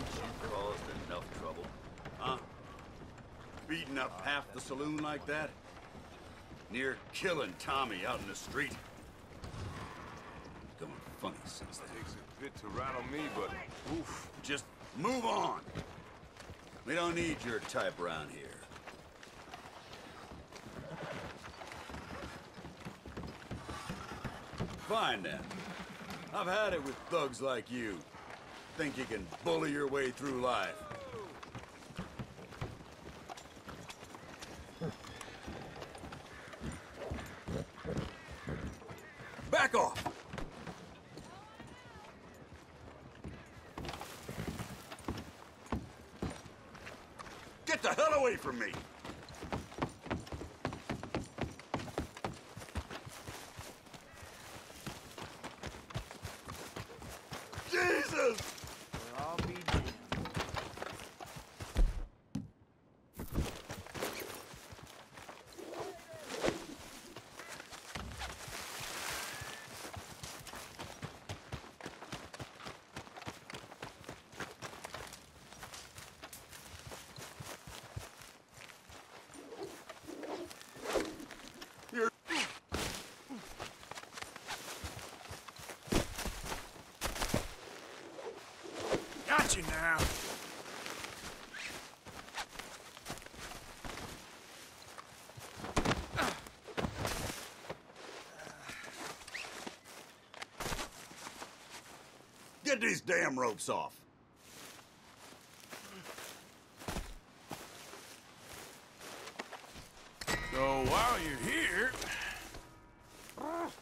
Ain't you caused enough trouble? Huh? Beating up half the saloon like that? Near killing Tommy out in the street? Going funny since then. Takes a bit to rattle me, but oof. Just move on. We don't need your type around here. Fine then. I've had it with thugs like you. Think you can bully your way through life. Back off! Get the hell away from me! Jesus! I'll be damned. You're... Got you now. Get these damn ropes off. So while you're here,